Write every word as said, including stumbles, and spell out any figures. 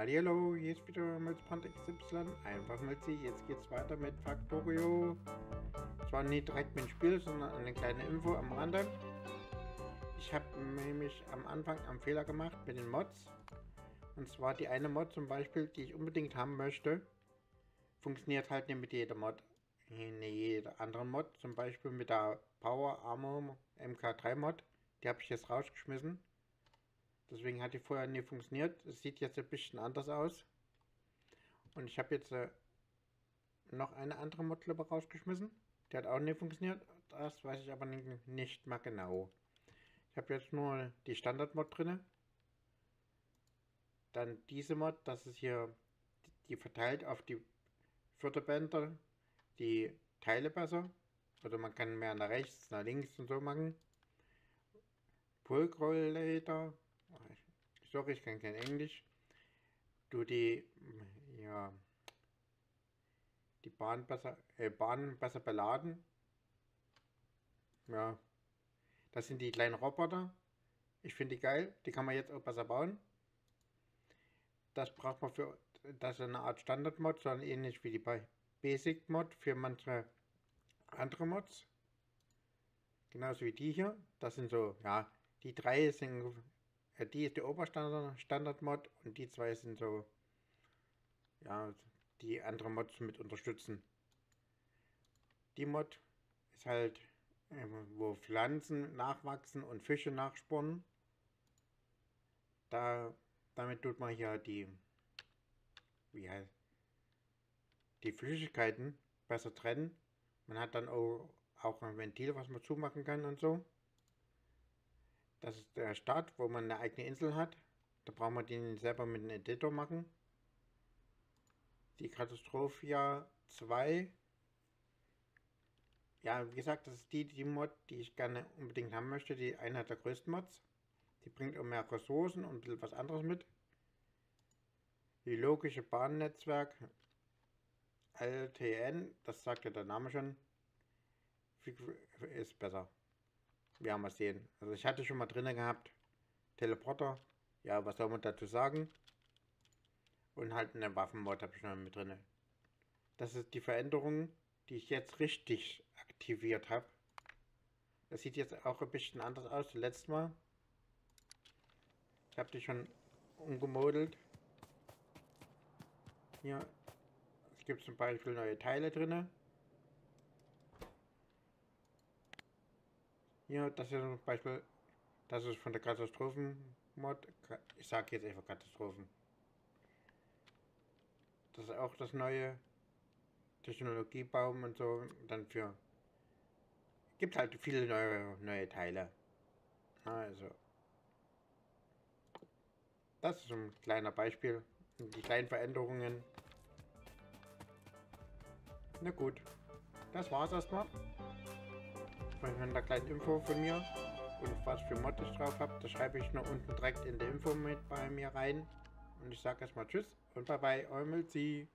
Hallihallo, hier ist wieder Milzbrand X Y, einfach Milzi. Jetzt geht's weiter mit Factorio. Zwar nicht direkt mit dem Spiel, sondern eine kleine Info am Rande. Ich habe nämlich am Anfang einen Fehler gemacht mit den Mods. Und zwar die eine Mod zum Beispiel, die ich unbedingt haben möchte, funktioniert halt nicht mit jeder Mod. Nicht jeder anderen Mod, zum Beispiel mit der Power Armor M K drei Mod. Die habe ich jetzt rausgeschmissen. Deswegen hat die vorher nie funktioniert. Es sieht jetzt ein bisschen anders aus. Und ich habe jetzt äh, noch eine andere Mod rausgeschmissen. Die hat auch nie funktioniert. Das weiß ich aber nicht, nicht mal genau. Ich habe jetzt nur die Standard-Mod drin. Dann diese Mod, das ist hier, die verteilt auf die Förderbänder die Teile besser. Oder man kann mehr nach rechts, nach links und so machen. Pulkrolllader. Sorry, ich kann kein Englisch. Du die, ja, die Bahn besser, äh, Bahn besser beladen. Ja, das sind die kleinen Roboter. Ich finde die geil. Die kann man jetzt auch besser bauen. Das braucht man für, das ist eine Art Standard-Mod, sondern ähnlich wie die bei Basic-Mod für manche andere Mods. Genauso wie die hier. Das sind so, ja, die drei sind, äh, die ist die Oberstandard-Mod und die zwei sind so, ja, die andere Mods mit unterstützen. Die Mod ist halt, äh, wo Pflanzen nachwachsen und Fische nachspornen. Da, damit tut man hier die, wie heißt, die Flüssigkeiten besser trennen. Man hat dann auch, auch ein Ventil, was man zumachen kann und so. Das ist der Start, wo man eine eigene Insel hat. Da braucht man den selber mit einem Editor machen. Die Catastrophia zwei. Ja, wie gesagt, das ist die, die Mod, die ich gerne unbedingt haben möchte. Die eine der größten Mods. Die bringt auch mehr Ressourcen und ein bisschen was anderes mit. Die logische Bahnnetzwerk L T N, das sagt ja der Name schon, ist besser. Wir haben es sehen. Also ich hatte schon mal drinne gehabt. Teleporter. Ja, was soll man dazu sagen? Und halt eine Waffenmod habe ich noch mit drinne. Das ist die Veränderung, die ich jetzt richtig aktiviert habe. Das sieht jetzt auch ein bisschen anders aus als letztes Mal. Ich habe die schon umgemodelt. Hier. Es gibt zum Beispiel neue Teile drinne. Hier, das ist zum Beispiel, das ist von der Katastrophen-Mod. Ich sage jetzt einfach Katastrophen. Das ist auch das neue Technologiebaum und so. Dann für, gibt halt viele neue, neue Teile. Also, das ist ein kleiner Beispiel. Die kleinen Veränderungen. Na gut, das war's erstmal. Von einer kleinen Info von mir. Und was für Mod ich drauf habe, das schreibe ich noch unten direkt in die Info mit bei mir rein. Und ich sage erstmal Tschüss und bye bye, euer Milzi.